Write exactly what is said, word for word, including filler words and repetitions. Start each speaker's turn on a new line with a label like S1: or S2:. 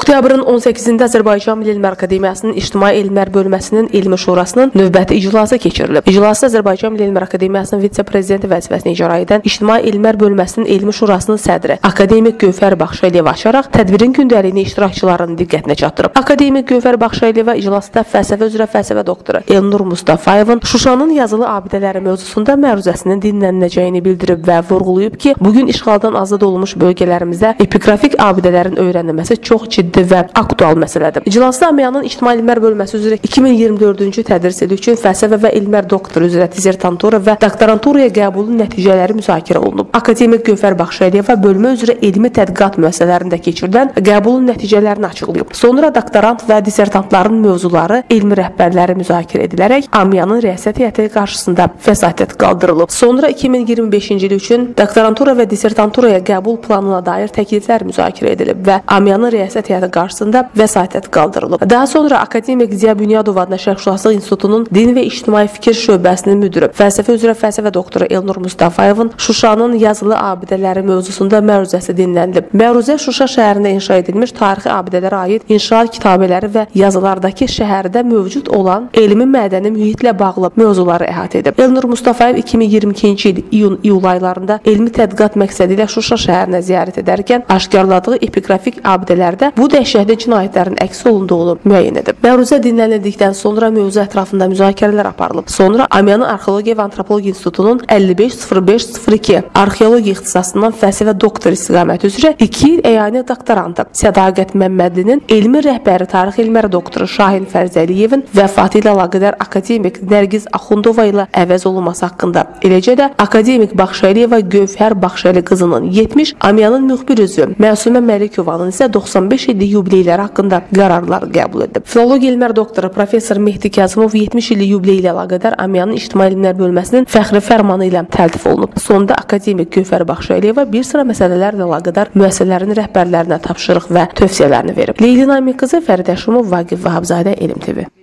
S1: Oktyabrın on səkkizində Azərbaycan Milli Elmlər Akademiyasının İctimai Elmlər Bölməsinin Elmi Şurasının növbəti iclası keçirilib. İclasda Azərbaycan Milli Elmlər Akademiyasının vitse-prezidenti vəzifəsini icra edən İctimai Elmlər Bölməsinin Elmi Şurasının sədri akademik Gövhər Baxşəliyeva açaraq tədbirin gündəliyini iştirakçıların diqqətinə çatdırıb. Akademik Gövhər Baxşəliyeva iclasda fəlsəfə üzrə fəlsəfə doktoru Elnur Mustafayevin Şuşanın yazılı abidələri mövzusunda məruzəsinin dinləniləcəyini bildirib və vurğulayıb ki, bugün işğaldan azad olunmuş bölgələrimizdə epiqrafik abidələrin öyrənilməsi çox ciddi və aktual məsələdir. İclasda Amiyanın İctimai Elmlər Bölməsi üzrə iki min iyirmi dördüncü tədris ili üçün fəlsəfə və elmlər doktoru üzrə dizertantura və doktoranturaya qəbulun nəticələri müzakirə olunub. Akademik Gövhər Baxşəliyeva bölmə üzrə elmi tədqiqat müəssisələrində keçirilən qəbulun nəticələrini açıqlayıb. Sonra doktorant və dizertantların mövzuları elmi rəhbərləri müzakirə edilərək Amiyanın rəisət heyəti qarşısında vəsatət qaldırılıb. Sonra iki min iyirmi beşinci il üçün doktorantura və dizertanturaya qəbul planına dair təkliflər müzakirə edilib və Amiyanın rəisət heyəti qarşısında vəsatət qaldırılıb. Daha sonra akademik Ziya Bünyadov adına Şərqşünaslıq İnstitutunun Din və İctimai Fikir şöbəsinin müdiri, fəlsəfə üzrə fəlsəfə doktoru Elnur Mustafayevin Şuşanın yazılı abidələri mövzusunda məruzəsi dinlənilib. Məruzə Şuşa şəhərində inşa edilmiş tarixi abidələrə aid inşaat kitabələri və yazılardakı şəhərdə mövcud olan elmi mədəni mühitlə bağlı mövzuları əhatə edib. Elnur Mustafayev iki min iyirmi ikinci il iyun-iyul aylarında elmi tədqiqat məqsədi ilə Şuşa şəhərinə ziyarət edərkən aşkarladığı epiqrafik abidələrdə bu dəhşətli cinayətlərin əks olunduğunu müəyyən edib. Məruzə dinlənildikdən sonra mövzu ətrafında müzakirələr aparılıb. Sonra Amiyanın Arxeologiya və Antropologiya İnstitutunun əlli beş sıfır beş sıfır iki arxeologiya ixtisasından fəlsəfə doktor istiqaməti üzrə iki il əyani doktorantı Sədaqət Məmmədlinin elmi rəhbəri tarix elmləri doktoru Şahin Fərzəliyevin vəfatı ilə əlaqədar akademik Nərgiz Axundova ilə əvəz olunması haqqında, eləcə də akademik Baxşəliyeva Gövhər Baxşəli qızının yetmiş, Amiyanın müxbir üzvü Məsumə Məlikovanın isə doxsan beş illik yubileyləri haqqında qərarlar qəbul edib. Filologiya elmlər doktoru professor Mehdi Kazımov yetmiş illik yubileyi ilə əlaqədar Amiyanın İctimai Elmlər Bölməsinin fəxri fərmanı ilə təltif olunub. Sonda akademik Gövhər Baxşəliyeva bir sıra məsələlərlə əlaqədar müəssisələrin rəhbərlərinə tapşırıq və tövsiyələrini verib. Leyli Namiq qızı, Fərid Əşimov, Vaqif Vahabzadə, Elm T V.